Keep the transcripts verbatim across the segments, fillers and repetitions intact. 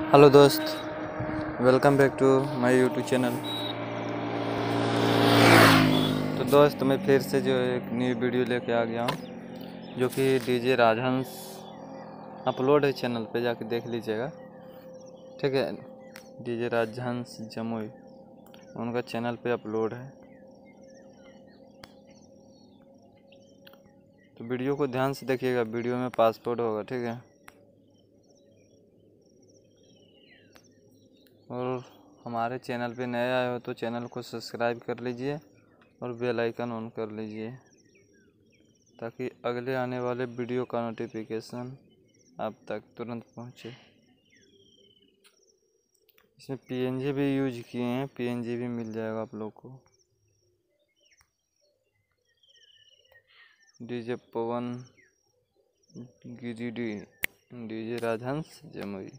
Hello दोस्त, welcome back to my YouTube channel. तो दोस्त मैं फिर से जो है एक न्यू वीडियो लेके आ गया हूँ, जो कि डीजे राजहंस अपलोड है चैनल पे, जाके देख लीजिएगा। ठीक है, डीजे राजहंस जमुई उनका चैनल पे अपलोड है। तो वीडियो को ध्यान से देखिएगा, वीडियो में पासपोर्ट होगा। ठीक है, और हमारे चैनल पे नए आए हो तो चैनल को सब्सक्राइब कर लीजिए और बेल आइकन ऑन कर लीजिए, ताकि अगले आने वाले वीडियो का नोटिफिकेशन आप तक तुरंत पहुंचे। इसमें पीएनजी भी यूज किए हैं, पीएनजी भी मिल जाएगा आप लोग को। DJ Pawan Giridih, DJ Rajhans Jamui.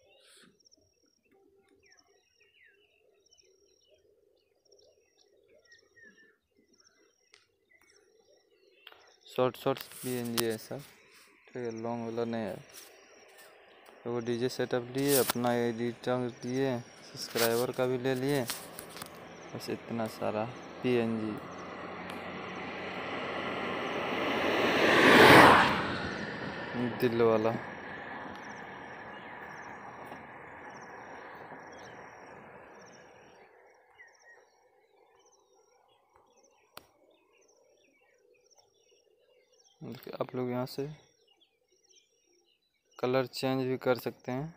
Short short PNG है सब। ठीक है, लॉन्ग वाला नहीं है। तो वो डीजे सेटअप लिए, अपना एडिटर दिए, सब्सक्राइबर का भी ले लिए, बस इतना सारा पीएनजी। दिल वाला आप लोग यहाँ से कलर चेंज भी कर सकते हैं।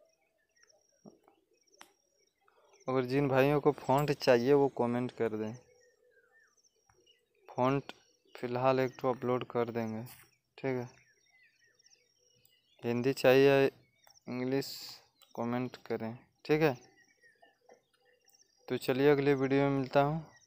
अगर जिन भाइयों को फ़ॉन्ट चाहिए वो कमेंट कर दें, फ़ॉन्ट फ़िलहाल एक तो अपलोड कर देंगे। ठीक है, हिंदी चाहिए इंग्लिश कमेंट करें। ठीक है, तो चलिए अगले वीडियो में मिलता हूँ।